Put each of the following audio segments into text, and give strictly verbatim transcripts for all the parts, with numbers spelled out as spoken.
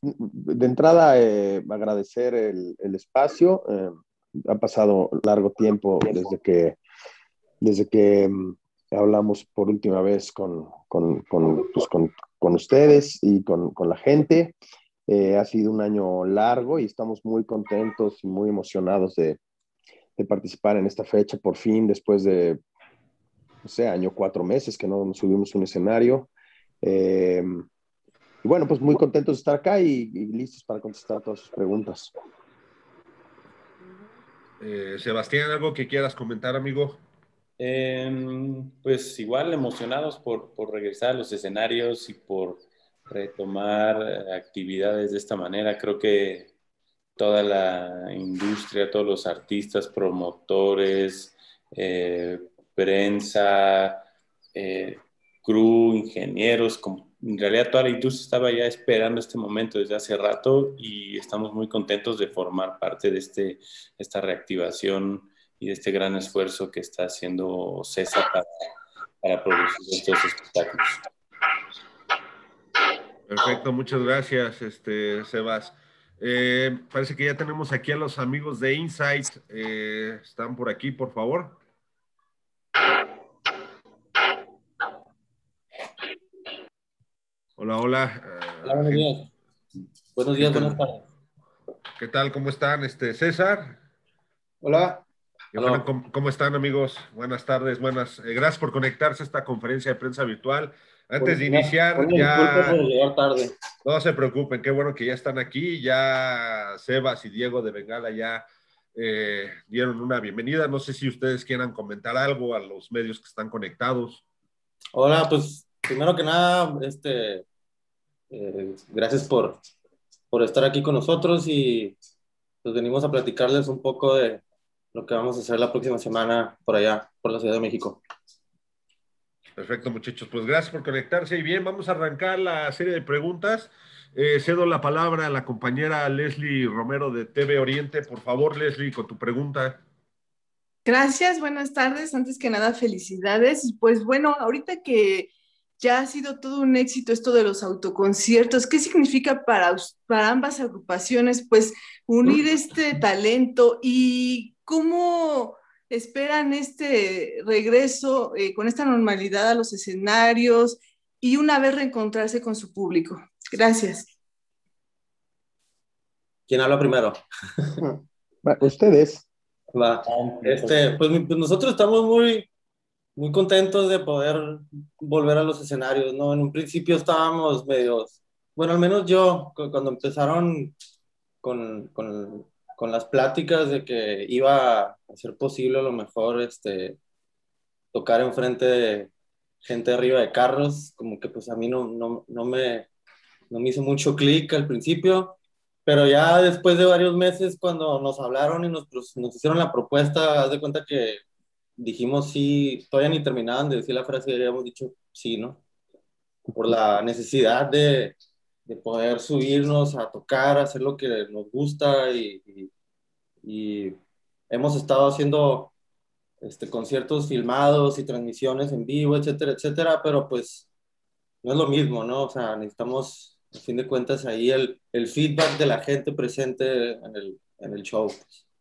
de entrada, eh, agradecer el, el espacio. Eh, ha pasado largo tiempo desde que, desde que um, hablamos por última vez con, con, con, pues con, con ustedes y con, con la gente. Eh, ha sido un año largo y estamos muy contentos y muy emocionados de, de participar en esta fecha, por fin, después de, no sé, año, cuatro meses que no nos subimos a un escenario. Eh, y bueno, pues muy contentos de estar acá y, y listos para contestar todas sus preguntas. Eh, Sebastián, ¿algo que quieras comentar, amigo? Eh, pues igual emocionados por, por regresar a los escenarios y por retomar actividades de esta manera. Creo que toda la industria, todos los artistas, promotores, eh, prensa, eh, crew, ingenieros, como, en realidad toda la industria estaba ya esperando este momento desde hace rato y estamos muy contentos de formar parte de este, esta reactivación y de este gran esfuerzo que está haciendo César para, para producir estos espectáculos. Perfecto, muchas gracias, este, Sebas. Eh, parece que ya tenemos aquí a los amigos de Insight. Eh, ¿están por aquí, por favor? Hola, hola. Hola, buenos Gente, días. Buenos días, gente, buenas tardes. ¿qué tal? ¿Cómo están? Este, César. Hola. Y bueno, Hola. ¿cómo, cómo están, amigos? Buenas tardes, buenas. Eh, gracias por conectarse a esta conferencia de prensa virtual. Antes de Una, iniciar, una disculpa por ya llegar tarde. no se preocupen, qué bueno que ya están aquí. Ya Sebas y Diego de Bengala ya eh, dieron una bienvenida. No sé si ustedes quieran comentar algo a los medios que están conectados. Hola, pues primero que nada, este, eh, gracias por, por estar aquí con nosotros y pues venimos a platicarles un poco de lo que vamos a hacer la próxima semana por allá, por la Ciudad de México. Perfecto, muchachos. Pues gracias por conectarse. Y bien, vamos a arrancar la serie de preguntas. Eh, cedo la palabra a la compañera Leslie Romero de T V Oriente. Por favor, Leslie, con tu pregunta. Gracias, buenas tardes. Antes que nada, felicidades. Pues bueno, ahorita que ya ha sido todo un éxito esto de los autoconciertos, ¿qué significa para, para ambas agrupaciones? Pues unir este talento y cómo esperan este regreso eh, con esta normalidad a los escenarios y una vez reencontrarse con su público. Gracias. ¿Quién habla primero? Ustedes. Va. Este, pues, pues nosotros estamos muy, muy contentos de poder volver a los escenarios, ¿no? En un principio estábamos medios, bueno, al menos yo, cuando empezaron con, con, con las pláticas de que iba a ser posible a lo mejor este, tocar enfrente de gente arriba de carros, como que pues a mí no, no, no, me, no me hizo mucho clic al principio, pero ya después de varios meses cuando nos hablaron y nos, nos hicieron la propuesta, haz de cuenta que dijimos sí, todavía ni terminaban de decir la frase y habíamos dicho sí, ¿no? Por la necesidad de, de poder subirnos a tocar, a hacer lo que nos gusta y, y, y hemos estado haciendo este, conciertos filmados y transmisiones en vivo, etcétera, etcétera, pero pues no es lo mismo, ¿no? O sea, necesitamos, a fin de cuentas, ahí el, el feedback de la gente presente en el, en el show.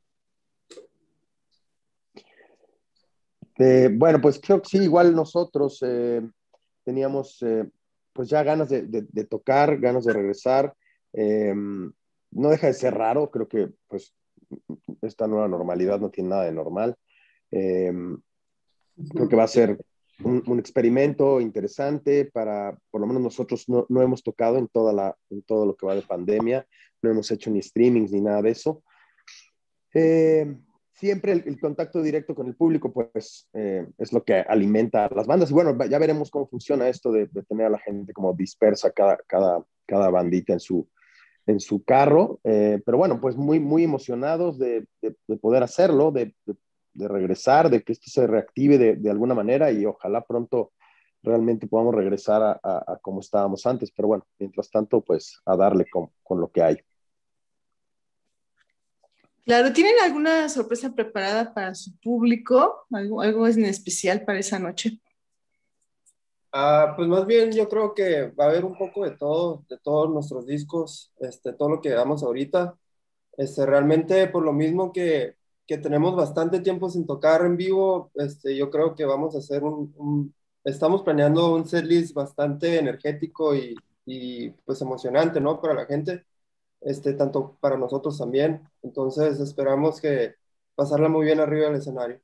Eh, bueno, pues creo que sí, igual nosotros eh, teníamos eh, pues ya ganas de, de, de, tocar, ganas de regresar. Eh, no deja de ser raro, creo que pues esta nueva normalidad no tiene nada de normal. Eh, creo que va a ser un, un, experimento interesante para, por lo menos nosotros no, no hemos tocado en, toda la, en todo lo que va de pandemia, no hemos hecho ni streamings ni nada de eso. Eh, siempre el, el, contacto directo con el público, pues, eh, es lo que alimenta a las bandas. Y bueno, ya veremos cómo funciona esto de, de tener a la gente como dispersa, cada, cada, cada bandita en su, en su carro. Eh, pero bueno, pues muy, muy emocionados de, de, de poder hacerlo, de, de, de, regresar, de que esto se reactive de, de alguna manera y ojalá pronto realmente podamos regresar a, a, a como estábamos antes. Pero bueno, mientras tanto, pues a darle con, con lo que hay. Claro, ¿tienen alguna sorpresa preparada para su público? ¿Algo, algo en especial para esa noche? Ah, pues más bien yo creo que va a haber un poco de todo, de todos nuestros discos, este, todo lo que damos ahorita. Este, realmente por lo mismo que, que tenemos bastante tiempo sin tocar en vivo, este, yo creo que vamos a hacer un, un- estamos planeando un setlist bastante energético y, y pues emocionante, ¿no? Para la gente, este, tanto para nosotros también. Entonces esperamos que pasarla muy bien arriba del escenario.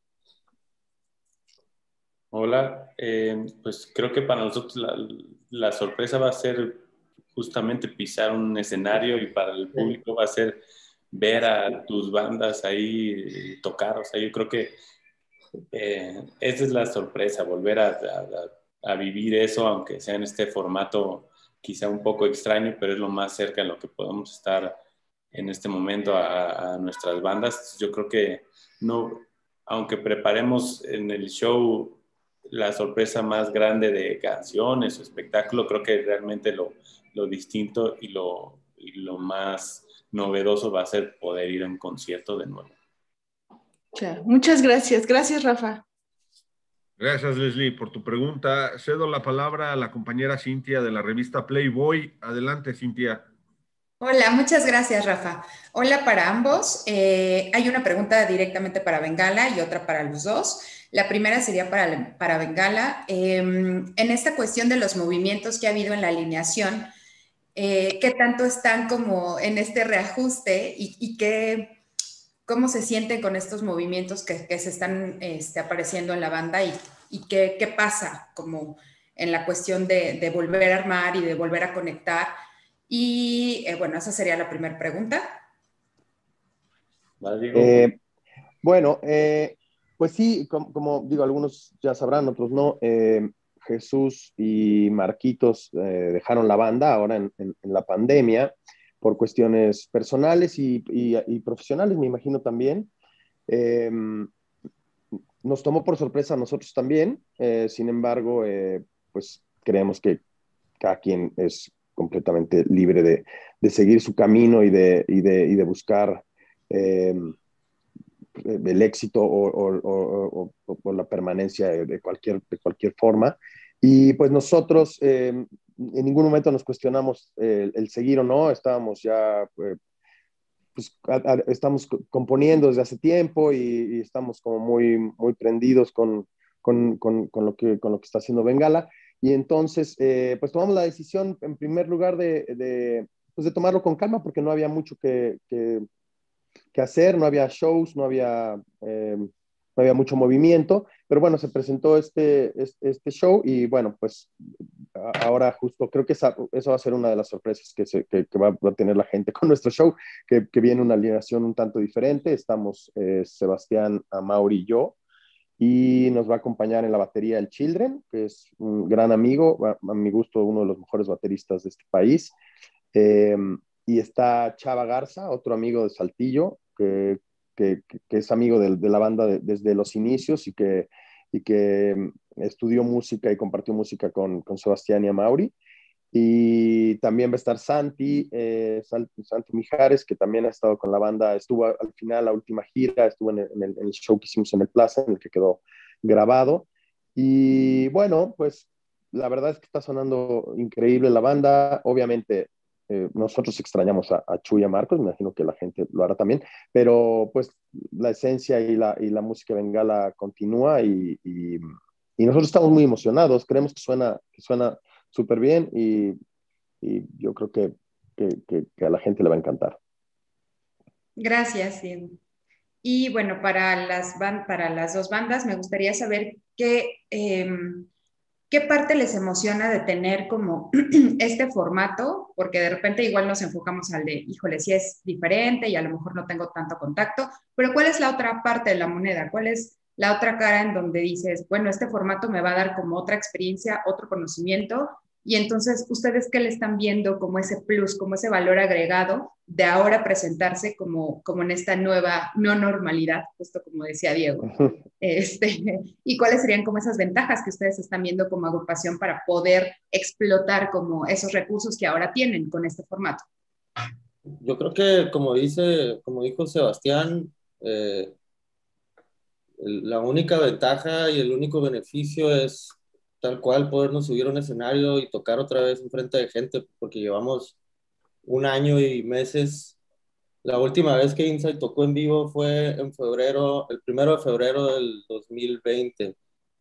Hola, eh, pues creo que para nosotros la, la sorpresa va a ser justamente pisar un escenario y para el público va a ser ver a tus bandas ahí tocar. O sea, yo creo que eh, esa es la sorpresa, volver a, a, a vivir eso, aunque sea en este formato quizá un poco extraño, pero es lo más cerca de lo que podemos estar en este momento a, a nuestras bandas. Yo creo que no, aunque preparemos en el show la sorpresa más grande de canciones o espectáculo, creo que realmente lo, lo distinto y lo, y lo más novedoso va a ser poder ir a un concierto de nuevo. Ya, muchas gracias. Gracias, Rafa. Gracias, Leslie, por tu pregunta. Cedo la palabra a la compañera Cintia de la revista Playboy. Adelante, Cintia. Hola, muchas gracias, Rafa. Hola para ambos. Eh, hay una pregunta directamente para Bengala y otra para los dos. La primera sería para, para Bengala. Eh, en esta cuestión de los movimientos que ha habido en la alineación, eh, ¿qué tanto están como en este reajuste y, y qué, cómo se sienten con estos movimientos que, que se están este, apareciendo en la banda y, y qué, qué pasa como en la cuestión de, de volver a armar y de volver a conectar? Y eh, bueno, esa sería la primera pregunta. ¿Vale, Diego? Eh, bueno, eh, pues sí, como, como, digo, algunos ya sabrán, otros no. Eh, Jesús y Marquitos eh, dejaron la banda ahora en, en, en, la pandemia por cuestiones personales y, y, y profesionales, me imagino también. Eh, nos tomó por sorpresa a nosotros también, eh, sin embargo, eh, pues creemos que cada quien es completamente libre de, de seguir su camino y de, y de, y de buscar eh, el éxito o, o, o, o, o la permanencia de cualquier, de cualquier forma. Y pues nosotros eh, en ningún momento nos cuestionamos el, el seguir o no, estábamos ya, eh, pues a, a, estamos componiendo desde hace tiempo y, y estamos como muy, muy prendidos con, con, con, con, lo que, con lo que está haciendo Bengala. Y entonces, eh, pues tomamos la decisión en primer lugar de, de, pues de tomarlo con calma porque no había mucho que, que, que hacer, no había shows, no había, eh, no había mucho movimiento, pero bueno, se presentó este, este, este show y bueno, pues ahora justo creo que esa, eso va a ser una de las sorpresas que, se, que, que va, va a tener la gente con nuestro show, que, que viene una alineación un tanto diferente. Estamos eh, Sebastián, Amauri y yo, y nos va a acompañar en la batería el Children, que es un gran amigo, a, a mi gusto uno de los mejores bateristas de este país. Eh, y está Chava Garza, otro amigo de Saltillo, que, que, que es amigo de, de la banda de, desde los inicios y que, y que estudió música y compartió música con, con Sebastián y Amauri. Y también va a estar Santi, eh, Santi Mijares, que también ha estado con la banda, estuvo al final, la última gira, estuvo en el, en el, en el show que hicimos en el Plaza, en el que quedó grabado. Y bueno, pues la verdad es que está sonando increíble la banda. Obviamente, eh, nosotros extrañamos a, a Chuy y a Marcos, me imagino que la gente lo hará también, pero pues la esencia y la, y la música bengala continúa y, y, y nosotros estamos muy emocionados, creemos que suena, que suena súper bien y, y, yo creo que, que, que, que a la gente le va a encantar. Gracias, Diego. Y bueno, para las, ban para las dos bandas me gustaría saber qué, eh, qué parte les emociona de tener como este formato, porque de repente igual nos enfocamos al de, híjole, si es diferente y a lo mejor no tengo tanto contacto, pero ¿cuál es la otra parte de la moneda? ¿Cuál es la otra cara en donde dices, bueno, este formato me va a dar como otra experiencia, otro conocimiento? Y entonces, ¿ustedes qué le están viendo como ese plus, como ese valor agregado de ahora presentarse como, como en esta nueva no normalidad, justo como decía Diego? Este, ¿y cuáles serían como esas ventajas que ustedes están viendo como agrupación para poder explotar como esos recursos que ahora tienen con este formato? Yo creo que, como dice, como dijo Sebastián, eh, la única ventaja y el único beneficio es tal cual podernos subir a un escenario y tocar otra vez en frente de gente, porque llevamos un año y meses. La última vez que Insight tocó en vivo fue en febrero, el primero de febrero del dos mil veinte,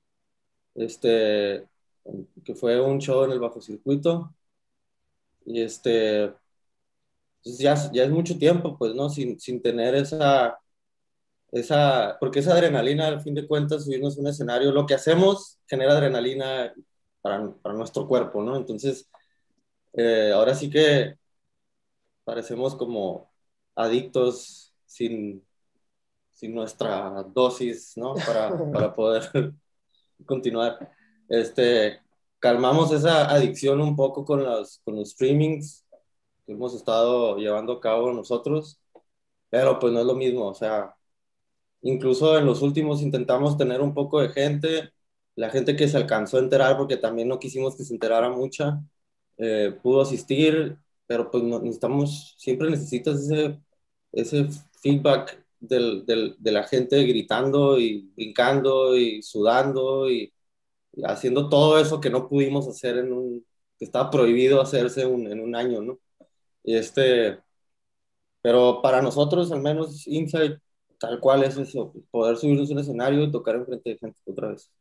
este, que fue un show en el Bajo Circuito, y este, pues ya, ya es mucho tiempo, pues, ¿no? Sin, sin tener esa, esa, porque esa adrenalina, al fin de cuentas, subirnos a un escenario, lo que hacemos genera adrenalina para, para nuestro cuerpo, ¿no? Entonces, eh, ahora sí que parecemos como adictos sin, sin nuestra dosis, ¿no? Para, para poder continuar. Este, calmamos esa adicción un poco con los, con los streamings que hemos estado llevando a cabo nosotros, pero pues no es lo mismo, o sea, incluso en los últimos intentamos tener un poco de gente, la gente que se alcanzó a enterar, porque también no quisimos que se enterara mucha, eh, pudo asistir, pero pues no, necesitamos, siempre necesitas ese, ese feedback del, del, de la gente gritando y brincando y sudando y, y haciendo todo eso que no pudimos hacer en un, que estaba prohibido hacerse un, en un año, ¿no? Y este, pero para nosotros, al menos Insight, tal cual es eso, poder subirnos a un escenario y tocar enfrente de gente otra vez.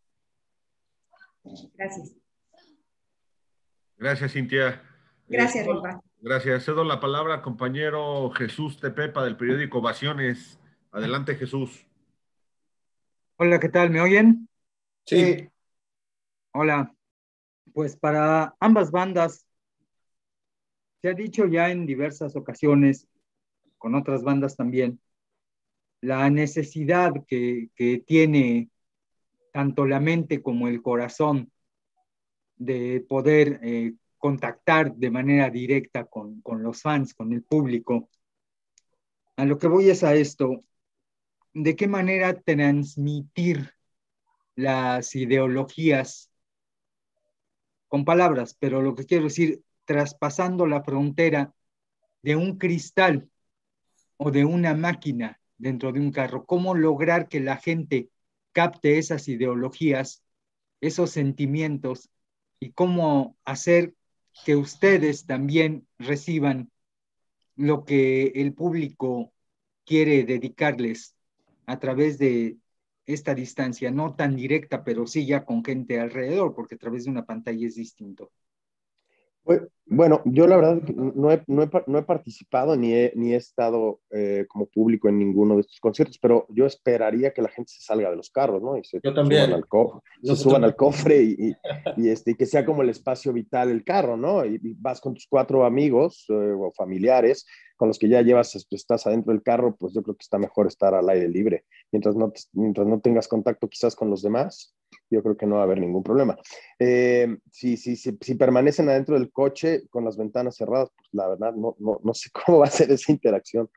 Gracias. Gracias, Cintia. Gracias, Eh, Rafa. Gracias. Cedo la palabra al compañero Jesús Tepepa del periódico Ovaciones. Adelante, Jesús. Hola, ¿qué tal? ¿Me oyen? Sí. Hola. Pues para ambas bandas, se ha dicho ya en diversas ocasiones, con otras bandas también, la necesidad que, que tiene tanto la mente como el corazón de poder eh, contactar de manera directa con, con los fans, con el público. A lo que voy es a esto, ¿de qué manera transmitir las ideologías con palabras? Pero lo que quiero decir, traspasando la frontera de un cristal o de una máquina dentro de un carro, ¿cómo lograr que la gente capte esas ideologías, esos sentimientos, y cómo hacer que ustedes también reciban lo que el público quiere dedicarles a través de esta distancia, no tan directa, pero sí ya con gente alrededor, porque a través de una pantalla es distinto? Pues, bueno, yo la verdad que no he, no he, no he participado ni he, ni he estado eh, como público en ninguno de estos conciertos, pero yo esperaría que la gente se salga de los carros, ¿no? Y se Yo también. suban al, co se Nosotros suban al también. cofre y, y, y, este, y que sea como el espacio vital el carro, ¿no? Y, y vas con tus cuatro amigos eh, o familiares con los que ya llevas, estás adentro del carro, pues yo creo que está mejor estar al aire libre. Mientras no, mientras no tengas contacto quizás con los demás, yo creo que no va a haber ningún problema. Eh, si, si, si, si permanecen adentro del coche con las ventanas cerradas, pues la verdad no, no, no sé cómo va a ser esa interacción.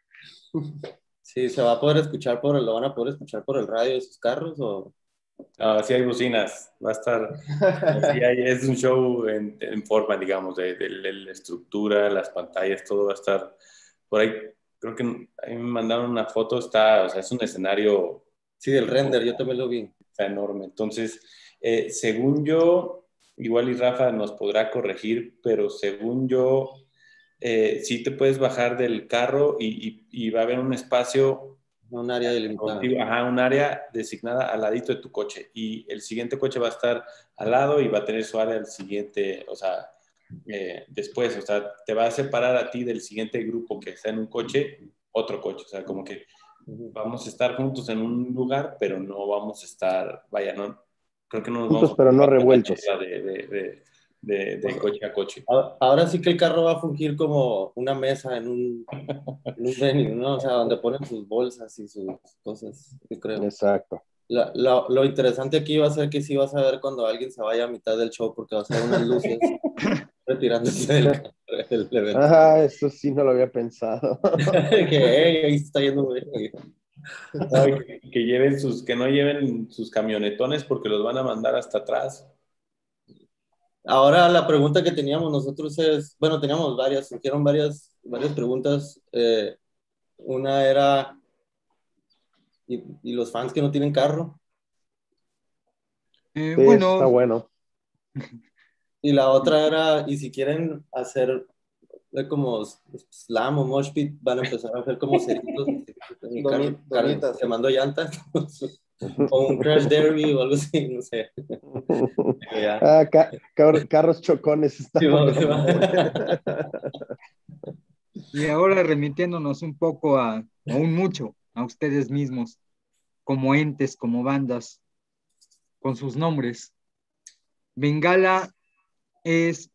Sí, ¿se va a poder escuchar por el, lo van a poder escuchar por el radio de sus carros o...? No, sí hay bocinas, va a estar, sí hay, es un show en, en forma, digamos, de, de, de la estructura, las pantallas, todo va a estar por ahí. Creo que ahí me mandaron una foto, está, o sea, es un escenario. Sí, del render, yo también lo vi. Está enorme. Entonces, eh, según yo, igual y Rafa nos podrá corregir, pero según yo, eh, sí te puedes bajar del carro y, y, y va a haber un espacio. Un área delimitada. Ajá, un área designada al ladito de tu coche. Y el siguiente coche va a estar al lado y va a tener su área al siguiente, o sea, eh, después, o sea, te va a separar a ti del siguiente grupo que está en un coche, otro coche. O sea, como que vamos a estar juntos en un lugar, pero no vamos a estar, vaya, no, creo que no nos Juntos, vamos a pero no revueltos. de, de, de, de, de coche a coche. Ahora sí que el carro va a fungir como una mesa en un, en un venue, ¿no? O sea, donde ponen sus bolsas y sus cosas, yo creo. Exacto. La, la, lo interesante aquí va a ser que sí vas a ver cuando alguien se vaya a mitad del show, porque va a ser unas luces retirándose del, del evento. Ah, eso sí no lo había pensado. Que hey, ahí se está yendo muy bien. No, que, que lleven sus, que no lleven sus camionetones porque los van a mandar hasta atrás. Ahora la pregunta que teníamos nosotros es, bueno, teníamos varias, surgieron varias, varias preguntas. Eh, una era, ¿y, ¿y los fans que no tienen carro? Eh, Sí, eso está bueno, bueno. Y la otra era, y si quieren hacer como slam o mosh pit, van a empezar a hacer como ceritos en mi carro, Donitas. quemando llantas, o un crash derby o algo así, no sé. Ah, ca car carros chocones. Está sí, bueno. sí, Y ahora remitiéndonos un poco a, aún mucho, a ustedes mismos, como entes, como bandas, con sus nombres. Bengala es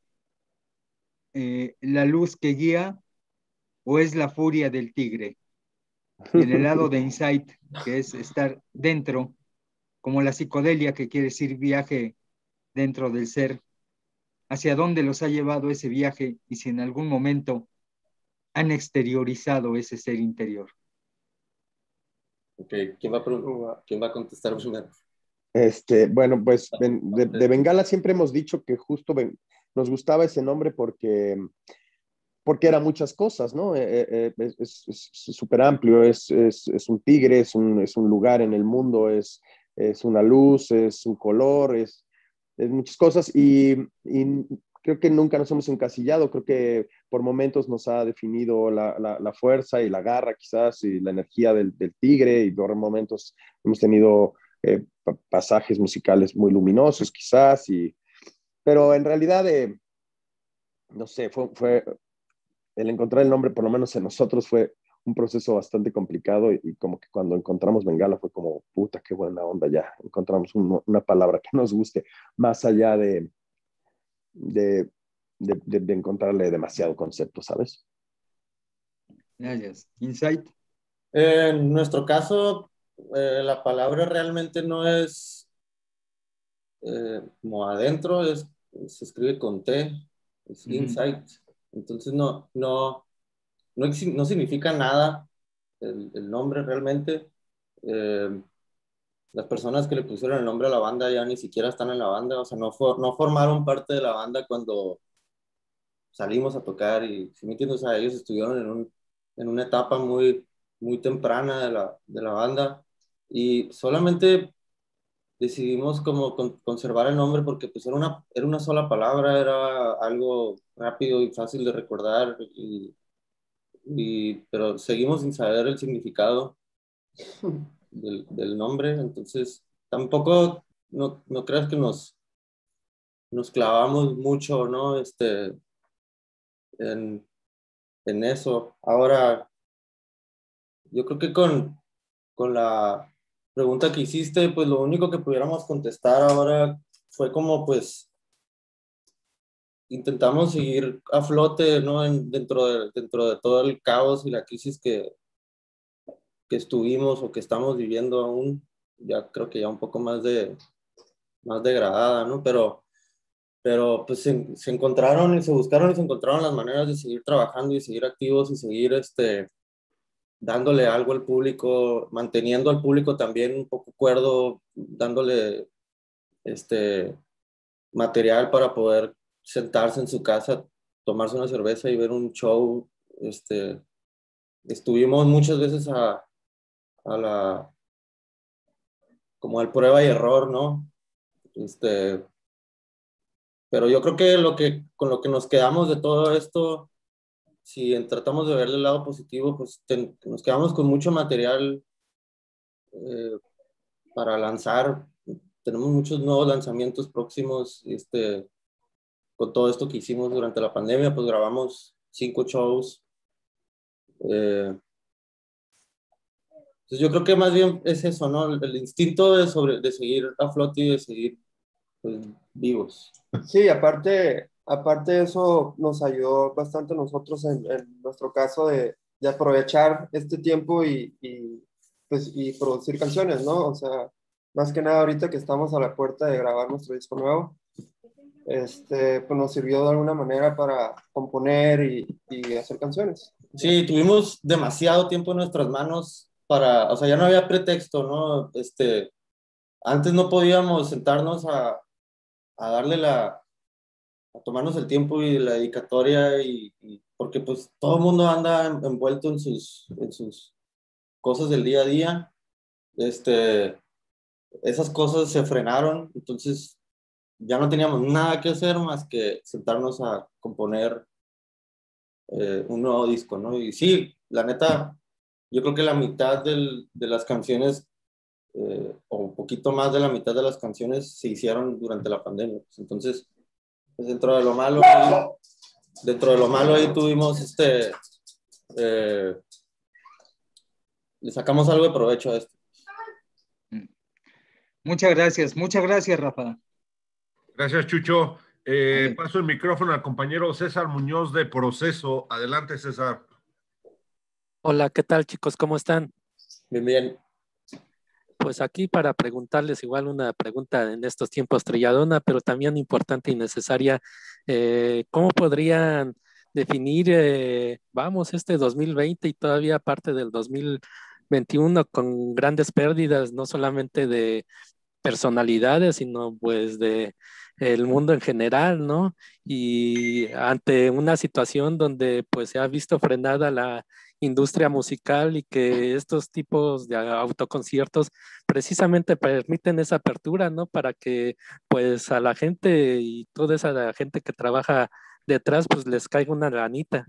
eh, la luz que guía o es la furia del tigre. Y en el lado de Insight, que es estar dentro, como la psicodelia que quiere decir viaje dentro del ser, hacia dónde los ha llevado ese viaje y si en algún momento han exteriorizado ese ser interior. Ok, ¿quién va a, ¿quién va a contestar primero? Este, bueno, pues de, de Bengala siempre hemos dicho que justo ben, nos gustaba ese nombre porque, porque era muchas cosas, ¿no? Eh, eh, es súper amplio, es, es, es un tigre, es un, es un lugar en el mundo, es, es una luz, es un color, es, es muchas cosas y, y creo que nunca nos hemos encasillado, creo que por momentos nos ha definido la, la, la fuerza y la garra quizás y la energía del, del tigre y por momentos hemos tenido eh, pasajes musicales muy luminosos quizás, y, pero en realidad, eh, no sé, fue, fue el encontrar el nombre, por lo menos en nosotros, fue un proceso bastante complicado y, y como que cuando encontramos Bengala fue como, puta, qué buena onda, ya encontramos un, una palabra que nos guste, más allá de, de, de, de, de encontrarle demasiado concepto, ¿sabes? Gracias. Insight. Eh, en nuestro caso, eh, la palabra realmente no es eh, como adentro, es, se escribe con T, es Insight. Uh-huh. Entonces no, no, no, no significa nada el, el nombre realmente. Eh, las personas que le pusieron el nombre a la banda ya ni siquiera están en la banda, o sea, no, for, no formaron parte de la banda cuando salimos a tocar y, si me entiendes, o sea, ellos estuvieron en, un, en una etapa muy, muy temprana de la, de la banda y solamente decidimos como con, conservar el nombre porque pues era una, era una sola palabra, era algo rápido y fácil de recordar, y, y, pero seguimos sin saber el significado del, del nombre, entonces tampoco no, no creas que nos, nos clavamos mucho, ¿no? Este, en, en eso. Ahora, yo creo que con, con la pregunta que hiciste, pues lo único que pudiéramos contestar ahora fue como pues intentamos seguir a flote, ¿no? En, dentro, de, dentro de todo el caos y la crisis que, que estuvimos o que estamos viviendo aún, ya creo que ya un poco más, de, más degradada, ¿no? Pero, pero pues se, se encontraron y se buscaron y se encontraron las maneras de seguir trabajando y seguir activos y seguir este, dándole algo al público, manteniendo al público también un poco cuerdo, dándole este material para poder sentarse en su casa, tomarse una cerveza y ver un show. Este, estuvimos muchas veces a, a la, como al prueba y error, ¿no? Este, pero yo creo que, lo que con lo que nos quedamos de todo esto, si tratamos de verle el lado positivo, pues ten, nos quedamos con mucho material eh, para lanzar. Tenemos muchos nuevos lanzamientos próximos. Este, con todo esto que hicimos durante la pandemia, pues grabamos cinco shows. Eh, entonces yo creo que más bien es eso, ¿no? El, el instinto de, sobre, de seguir a flote y de seguir pues, vivos. Sí, aparte, aparte de eso nos ayudó bastante a nosotros en, en nuestro caso de, de aprovechar este tiempo y, y, pues, y producir canciones, ¿no? O sea, más que nada ahorita que estamos a la puerta de grabar nuestro disco nuevo, este, pues nos sirvió de alguna manera para componer y, y hacer canciones. Sí, tuvimos demasiado tiempo en nuestras manos para, o sea, ya no había pretexto, ¿no? Este, antes no podíamos sentarnos a, a darle la, a tomarnos el tiempo y la dedicatoria y, y porque pues todo el mundo anda envuelto en sus, en sus cosas del día a día. Este, esas cosas se frenaron, entonces ya no teníamos nada que hacer más que sentarnos a componer eh, un nuevo disco, ¿no? Y sí, la neta, yo creo que la mitad del, de las canciones, eh, o un poquito más de la mitad de las canciones se hicieron durante la pandemia. Pues, entonces, pues dentro de lo malo, ahí, dentro de lo malo ahí tuvimos este, eh, le sacamos algo de provecho a esto. Muchas gracias, muchas gracias, Rafa. Gracias, Chucho. Eh, Vale. paso el micrófono al compañero César Muñoz de Proceso. Adelante, César. Hola, ¿qué tal, chicos? ¿Cómo están? Bien, bien. Pues aquí para preguntarles igual una pregunta en estos tiempos trilladona, pero también importante y necesaria. Eh, ¿cómo podrían definir, eh, vamos, este dos mil veinte y todavía parte del dos mil veintiuno con grandes pérdidas, no solamente de personalidades, sino pues de el mundo en general, ¿no? Y ante una situación donde pues se ha visto frenada la industria musical y que estos tipos de autoconciertos precisamente permiten esa apertura, ¿no? Para que pues a la gente y toda esa gente que trabaja detrás pues les caiga una lanita.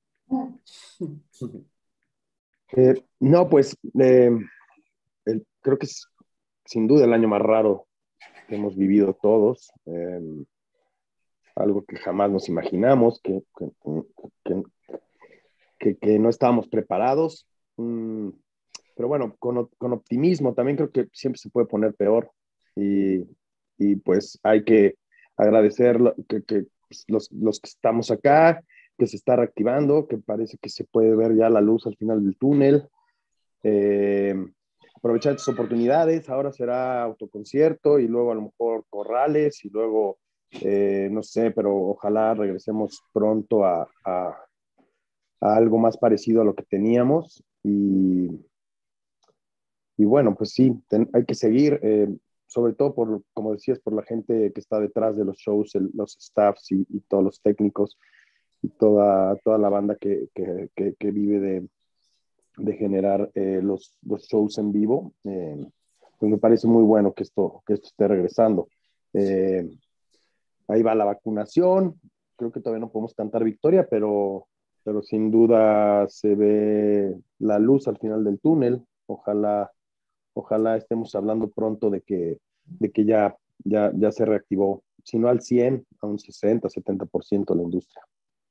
Eh, no, pues eh, el- creo que es sin duda el año más raro que hemos vivido todos. Eh, algo que jamás nos imaginamos, que, que, que, que, que no estábamos preparados. Mm, pero bueno, con, con, optimismo también creo que siempre se puede poner peor. Y, y pues hay que agradecer lo, que, que los, los que estamos acá, que se está reactivando, que parece que se puede ver ya la luz al final del túnel. Eh, aprovechar estas oportunidades, ahora será autoconcierto y luego a lo mejor corrales y luego, eh, no sé, pero ojalá regresemos pronto a, a, a algo más parecido a lo que teníamos y, y bueno, pues sí, ten, hay que seguir, eh, sobre todo por, como decías, por la gente que está detrás de los shows, el, los staffs y, y todos los técnicos y toda, toda la banda que, que, que, que vive de, de generar eh, los, los shows en vivo. Eh, pues me parece muy bueno que esto, que esto esté regresando. Eh, ahí va la vacunación. Creo que todavía no podemos cantar victoria, pero, pero sin duda se ve la luz al final del túnel. Ojalá, ojalá estemos hablando pronto de que, de que ya, ya, ya se reactivó, si no al cien, a un sesenta, setenta por ciento la industria.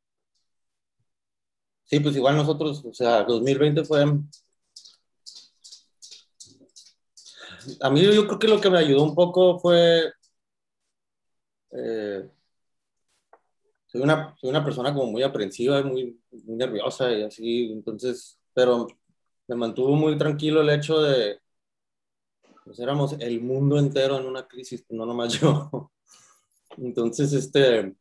Sí, pues igual nosotros, o sea, dos mil veinte fue... A mí yo creo que lo que me ayudó un poco fue... Eh, soy, una, soy una persona como muy aprensiva y muy, muy nerviosa y así, entonces, pero me mantuvo muy tranquilo el hecho de, pues éramos el mundo entero en una crisis, no nomás yo. Entonces, este,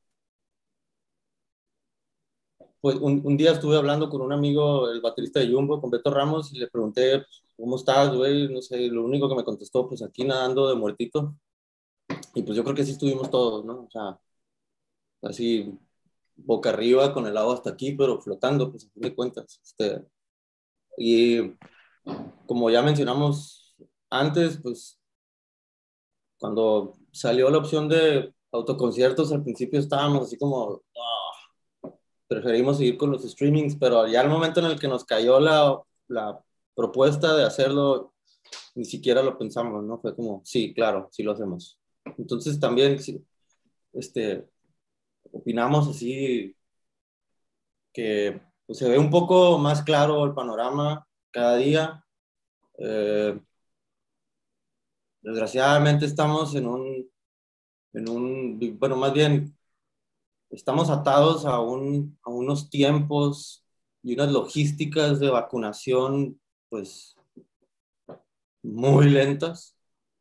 pues un, un día estuve hablando con un amigo, el baterista de Jumbo, con Beto Ramos, y le pregunté, pues, ¿cómo estás, güey? No sé, lo único que me contestó, pues aquí nadando de muertito. Y pues yo creo que sí estuvimos todos, ¿no? O sea, así boca arriba con el agua hasta aquí, pero flotando, pues a fin de cuentas. Este, y como ya mencionamos antes, pues cuando salió la opción de autoconciertos, al principio estábamos así como, oh, preferimos seguir con los streamings, pero ya al momento en el que nos cayó la, la propuesta de hacerlo, ni siquiera lo pensamos, ¿no? Fue como, sí, claro, sí lo hacemos. Entonces también, sí, este, opinamos así que pues, se ve un poco más claro el panorama cada día. Eh, desgraciadamente estamos en un, en un, bueno, más bien, estamos atados a, un, a unos tiempos y unas logísticas de vacunación, pues, muy lentas.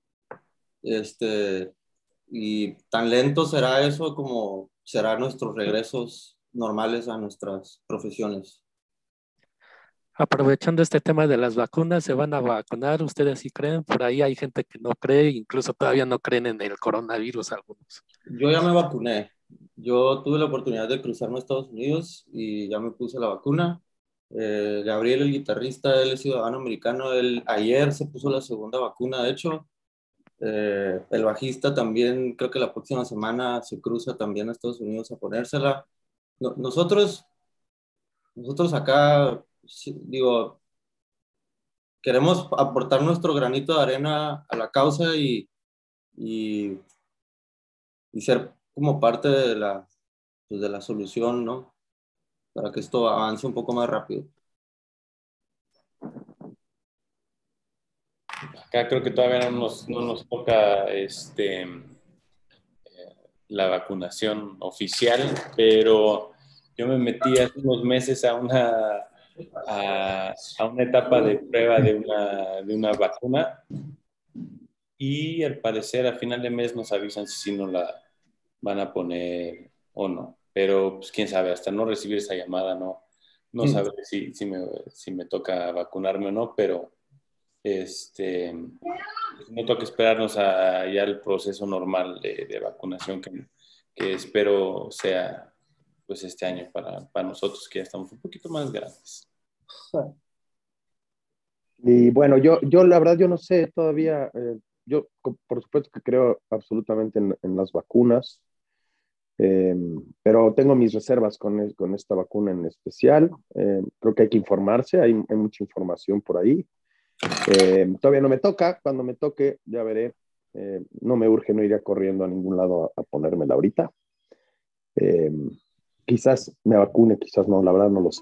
Este, y tan lento será eso como serán nuestros regresos normales a nuestras profesiones. Aprovechando este tema de las vacunas, ¿se van a vacunar? ¿Ustedes sí creen? Por ahí hay gente que no cree, incluso todavía no creen en el coronavirus algunos. Yo ya me vacuné. Yo tuve la oportunidad de cruzarme a Estados Unidos y ya me puse la vacuna. Eh, Gabriel, el guitarrista, él es ciudadano americano. Él ayer se puso la segunda vacuna, de hecho. Eh, el bajista también, creo que la próxima semana se cruza también a Estados Unidos a ponérsela. No, nosotros, nosotros acá, sí, digo, queremos aportar nuestro granito de arena a la causa y, y, y ser como parte de la, pues de la solución, ¿no? Para que esto avance un poco más rápido. Acá creo que todavía no nos, no nos toca este, eh, la vacunación oficial, pero yo me metí hace unos meses a una, a, a una etapa de prueba de una, de una vacuna y al parecer a final de mes nos avisan si no la van a poner o no. Pero pues quién sabe, hasta no recibir esa llamada no, no Sí. sabré si, si, me, si me toca vacunarme o no, pero este, no toca esperarnos a ya el proceso normal de, de vacunación que, que espero sea pues este año para, para nosotros que ya estamos un poquito más grandes. Y bueno, yo, yo la verdad, yo no sé todavía, eh, yo por supuesto que creo absolutamente en, en las vacunas, eh, pero tengo mis reservas con, con esta vacuna en especial. Eh, creo que hay que informarse, hay, hay mucha información por ahí. Eh, todavía no me toca, cuando me toque ya veré. Eh, no me urge, no iría corriendo a ningún lado a, a ponérmela ahorita. Eh, quizás me vacune, quizás no, la verdad no lo sé.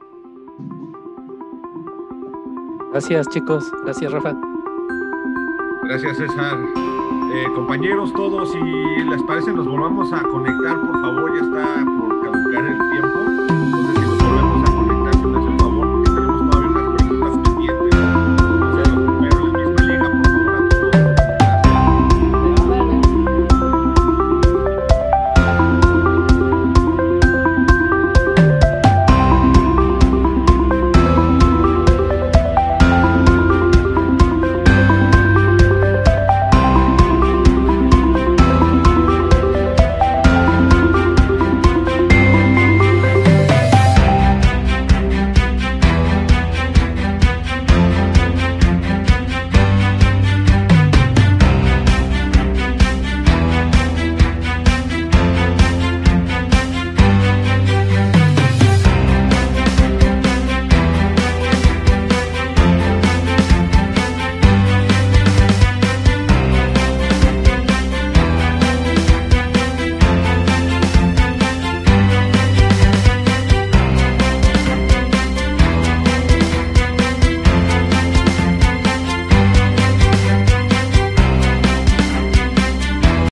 Gracias, chicos. Gracias, Rafa. Gracias, César. Eh, compañeros todos, si les parece, nos volvamos a conectar, por favor, ya está por caducar el tiempo.